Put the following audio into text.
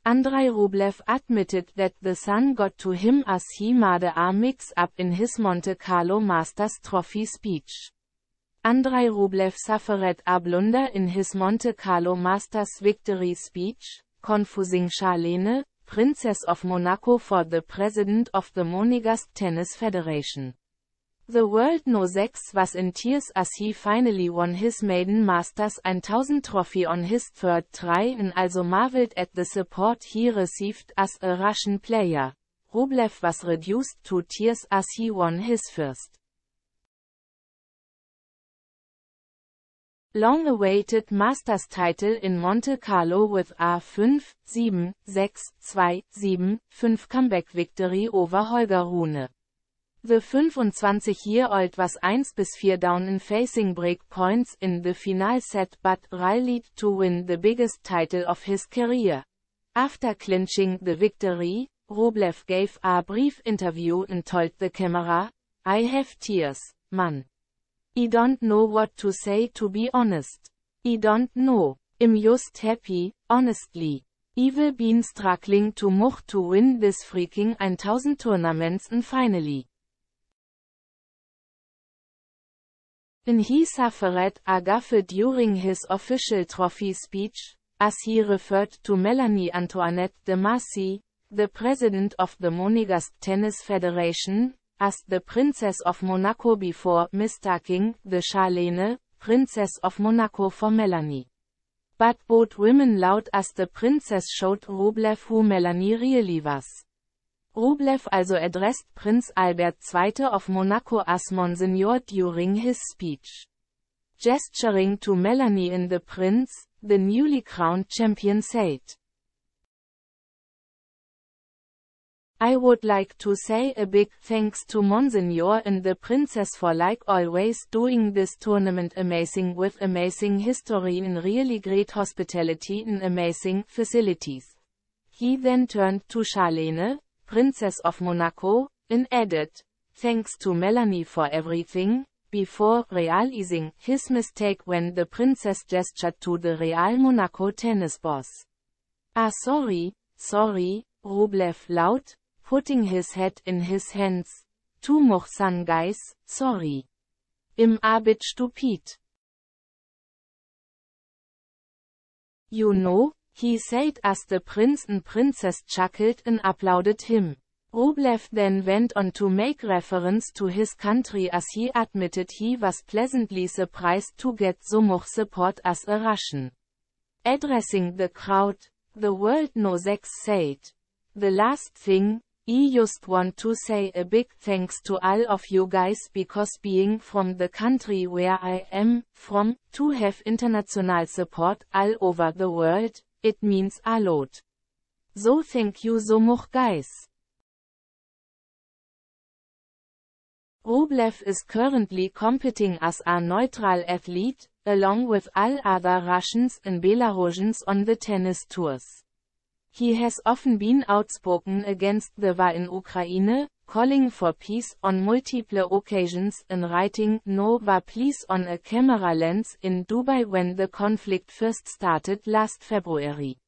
Andrei Rublev admitted that the sun got to him as he made a mix-up in his Monte Carlo Masters Trophy speech. Andrei Rublev suffered a blunder in his Monte Carlo Masters victory speech, confusing Charlene, Princess of Monaco for the president of the Monegasque Tennis Federation. The world knows 6 was in tears as he finally won his maiden Masters 1000 trophy on his third try and also marveled at the support he received as a Russian player. Rublev was reduced to tears as he won his first long-awaited Masters title in Monte Carlo with a 5-7, 6-2, 7-5 comeback victory over Holger Rune. The 25-year-old was 1-4 down in facing break points in the final set but rallied to win the biggest title of his career. After clinching the victory, Rublev gave a brief interview and told the camera, "I have tears, man. I don't know what to say to be honest. I don't know. I'm just happy, honestly. I've been struggling too much to win this freaking 1000 tournaments and finally." And he suffered a gaffe during his official trophy speech, as he referred to Melanie Antoinette de Marcy, the president of the Monegasque Tennis Federation, as the Princess of Monaco before mistaking the Charlene, Princess of Monaco for Melanie. But both women loud as the princess showed Rublev who Melanie really was. Rublev also addressed Prince Albert II of Monaco as Monseigneur during his speech. Gesturing to Melanie and the prince, the newly crowned champion said, "I would like to say a big thanks to Monseigneur and the princess for like always doing this tournament amazing with amazing history and really great hospitality and amazing facilities." He then turned to Charlene, Princess of Monaco, and added, "Thanks to Melanie for everything," before realizing his mistake when the princess gestured to the Real Monaco tennis boss. Sorry, Rublev loud, putting his head in his hands. "Too much sun guys, sorry. I'm a bit stupid. You know," he said as the prince and princess chuckled and applauded him. Rublev then went on to make reference to his country as he admitted he was pleasantly surprised to get so much support as a Russian. Addressing the crowd, the World Knows X said, "The last thing, I just want to say a big thanks to all of you guys because being from the country where I am from, to have international support all over the world, it means a lot. So thank you so much guys." Rublev is currently competing as a neutral athlete, along with all other Russians and Belarusians on the tennis tours. He has often been outspoken against the war in Ukraine, calling for peace on multiple occasions and writing "No war please" on a camera lens in Dubai when the conflict first started last February.